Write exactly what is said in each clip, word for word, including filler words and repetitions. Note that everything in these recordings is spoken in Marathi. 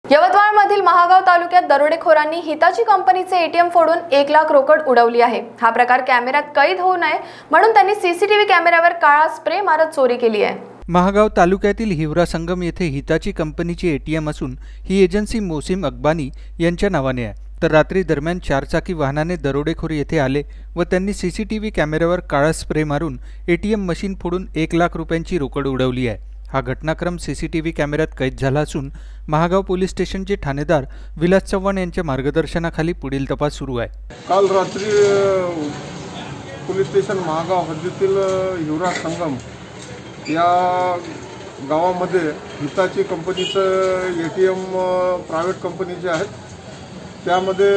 यवतमाळमधील महागाव तालुक्यात दरोडेखोरांनी हिताची कंपनीचे एटीएम फोडून एक लाख रोकड उडवली आहे। हा प्रकार कॅमेऱ्यात कैद होऊ नये म्हणून त्यांनी सीसीटीव्ही कॅमेऱ्यावर काळा स्प्रे मारत चोरी केली आहे। महागाव तालुक्यातील हिवरा संगम येथे हिताची कंपनीची एटीएम असून ही एजन्सी मोसिम अकबानी यांच्या नावाने आहे। तर रात्री दरम्यान चारचाकी वाहनाने दरोडेखोर येथे आले व त्यांनी सीसीटीव्ही कॅमेऱ्यावर काळा स्प्रे मारून एटीएम मशीन फोडून एक लाख रुपयांची रोकड उडवली आहे। हा घटनाक्रम सीसीटीव्ही कॅमेऱ्यात कैद झाला असून महागाव पोलीस स्टेशनचे ठाणेदार विलास चव्हाण यांच्या मार्गदर्शनाखाली पुढील तपास सुरू आहे। काल रात्री पोलीस स्टेशन महागाव हद्दीतील हिवरा संगम या गावामध्ये हिताची कंपनीचं एटीएम प्रायव्हेट कंपनीचे आहेत। त्यामध्ये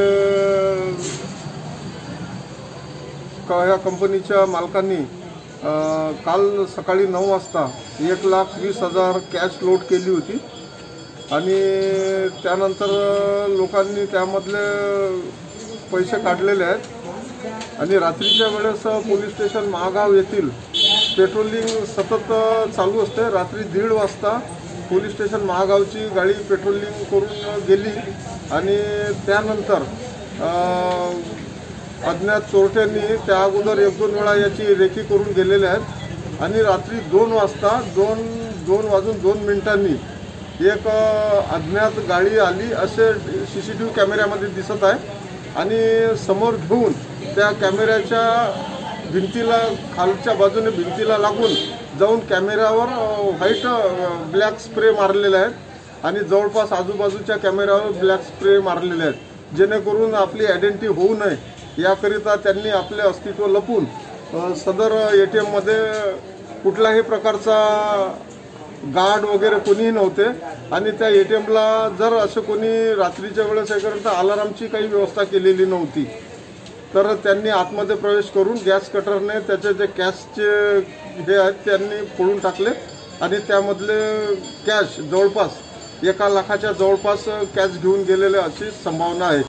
या कंपनीच्या मालकांनी काल सकाळी नऊ वाजता एक लाख वीस हजार कॅश लोड केली होती आणि त्यानंतर लोकांनी त्यामधले पैसे काढलेले आहेत आणि रात्रीच्या वेळेस पोलीस स्टेशन महागाव येथील पेट्रोलिंग सतत चालू असते। रात्री दीड वाजता पोलीस स्टेशन महागावची गाडी पेट्रोलिंग करून गेली आणि त्यानंतर अज्ञात चोरट्यांनी त्या अगोदर एक दोन वेळा याची रेकी करून गेलेले आहेत आणि रात्री दोन वाजता दोन दोन वाजून दोन मिनिटांनी एक अज्ञात गाडी आली असे सी सी टी व्ही कॅमेऱ्यामध्ये दिसत आहे आणि समोर घेऊन त्या कॅमेऱ्याच्या भिंतीला खालच्या बाजूने भिंतीला लागून जाऊन कॅमेऱ्यावर व्हाईट ब्लॅक स्प्रे मारलेले आहेत आणि जवळपास आजूबाजूच्या कॅमेऱ्यावर ब्लॅक स्प्रे मारलेले आहेत, जेणेकरून आपली आयडेंटिटी होऊ नये याकरिता त्यांनी आपले अस्तित्व लपवून सदर एटीएममध्ये कुठल्याही प्रकारचा गार्ड वगैरे कोणीही नव्हते आणि त्या एटीएमला जर असं कोणी रात्रीच्या वेळेस हे करता अलारामची काही व्यवस्था केलेली नव्हती, तर त्यांनी आतमध्ये प्रवेश करून गॅस कटरने त्याचे जे कॅशचे हे आहेत त्यांनी फोडून टाकले आणि त्यामधले कॅश जवळपास एका लाखाच्या जवळपास कॅश घेऊन गेलेले अशी संभावना आहे।